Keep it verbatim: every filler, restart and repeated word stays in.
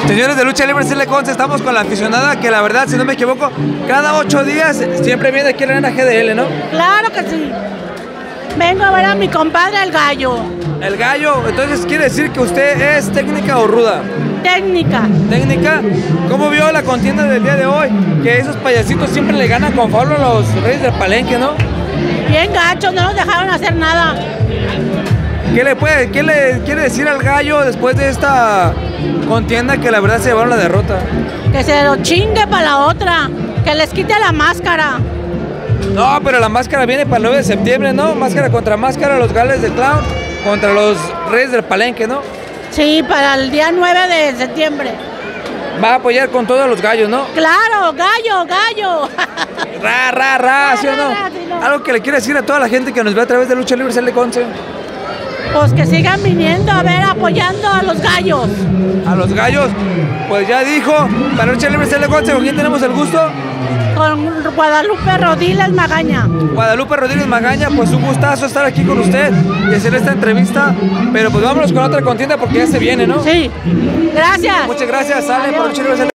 Señores de Lucha Libre C L Conce, estamos con la aficionada que la verdad, si no me equivoco, cada ocho días siempre viene aquí a la arena G D L, ¿no? Claro que sí. Vengo a ver a mi compadre el Gallo. El Gallo, entonces quiere decir que usted es técnica o ruda. Técnica. Técnica. ¿Cómo vio la contienda del día de hoy? Que esos payasitos siempre le ganan con favor a los Reyes del Palenque, ¿no? Bien gachos, no nos dejaron hacer nada. ¿Qué le puede, qué le quiere decir al Gallo después de esta contienda que la verdad se llevaron la derrota? Que se lo chingue para la otra, que les quite la máscara. No, pero la máscara viene para el nueve de septiembre, ¿no? Máscara contra máscara, los Gales de Clown contra los Reyes del Palenque, ¿no? Sí, para el día nueve de septiembre. Va a apoyar con todos los gallos, ¿no? Claro, gallo, gallo. Ra, ra, ra, ¿sí o no? Ra, ra, sí, no. Algo que le quiere decir a toda la gente que nos ve a través de Lucha Libre C L Conce. Pues que sigan viniendo a ver, apoyando a los gallos. A los gallos, pues ya dijo, para Lucha Libre C L Conce, ¿con quién tenemos el gusto? Con Guadalupe Rodiles Magaña. Guadalupe Rodríguez Magaña, pues un gustazo estar aquí con usted y hacer esta entrevista, pero pues vámonos con otra contienda porque ya se viene, ¿no? Sí, gracias. Muchas gracias, sale por Lucha Libre C L Conce.